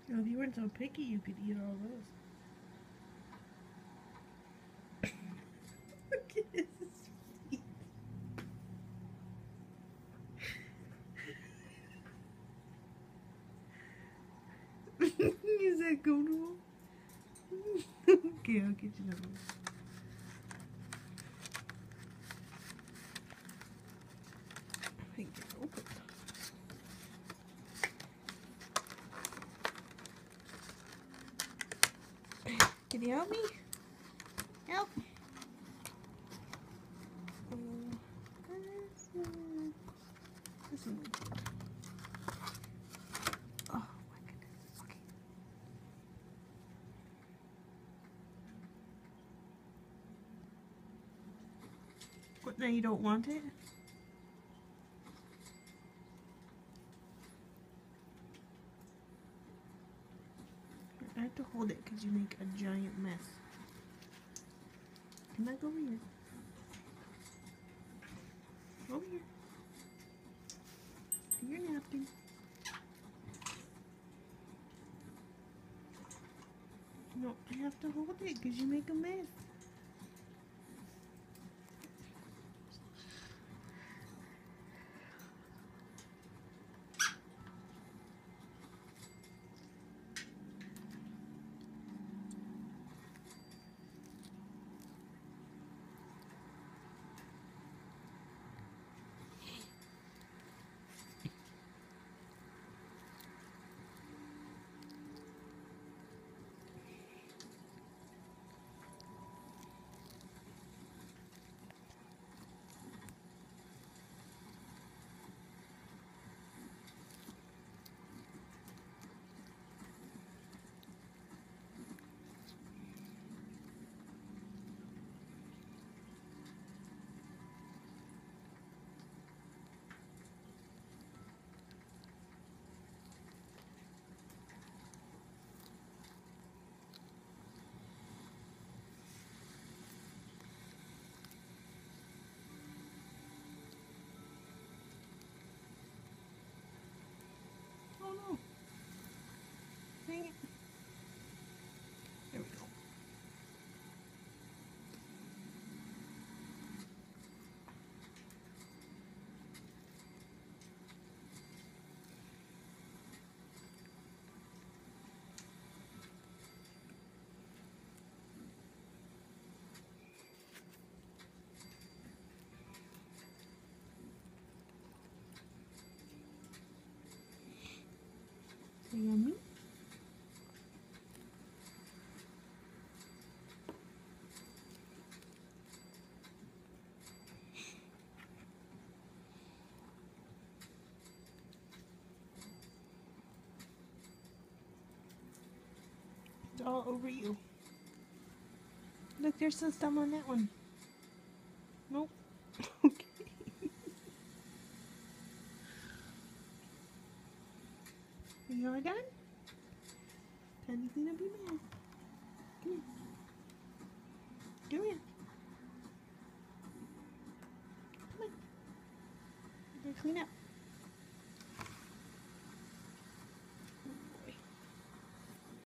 Well, if you weren't so picky, you could eat all those. Look at his feet. Is that comfortable? Okay, I'll get you another one. I can get it open. Can you help me? Help! This one. Oh my goodness. Okay. What, now you don't want it? I have to hold it because you make a giant mess. Come back over here. Over here. Do your napkin. No, I have to hold it because you make a mess. Oh no. Dang it. There we go. So yummy. It's all over you. Look, there's some stuff on that one. Nope. Okay. You all done? Time to clean up your mess. Come here. Come here. Come on. You gotta clean up.